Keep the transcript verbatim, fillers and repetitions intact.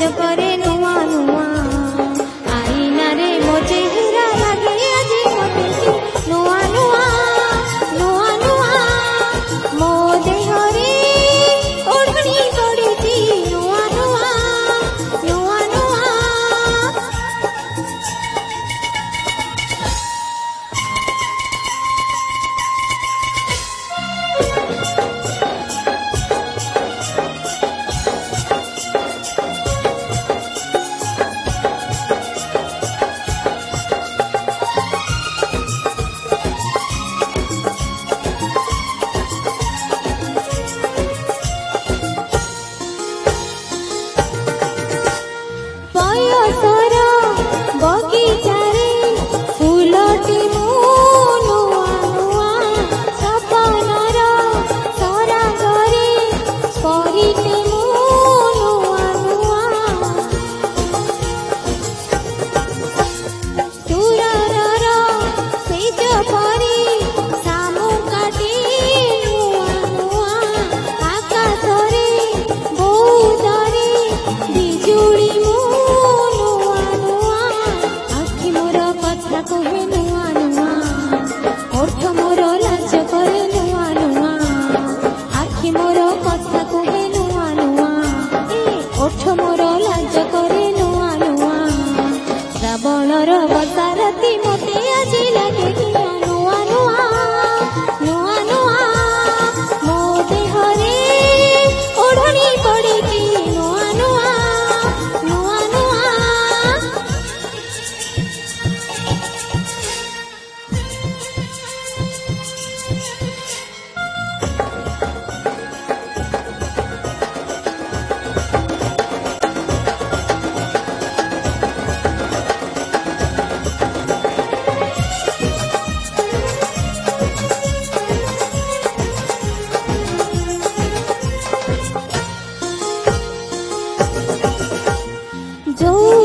करे नुआ नुआ आईना रे मो चेहरा लागे आजी मते नुआ नुआ नुआ नुआ मो देह रे ओढ़नी पड़ीची नुआ नुआ नुआ नुआ बगीचारे फूलटी मो नुआ नुआ सपनार सरागरे परीटे मो नुआ नुआ सुरर सेज परी शामुकाटी नुआ नुआ आकाशरे बहुतरे बिजुली मो कहे नुआ नुआ ओठ मोर लाज करे नुआ नुआ आखि मोर कथा कहे नुआ नुआ ओठ मोर लाज करे नुआ नुआ श्रावणर बसा राति मते आजी लागे नुआ नुआ नुआ नुआ मो देहरे ओढ़नी पड़ीची नुआ नुआ नुआ नुआ जो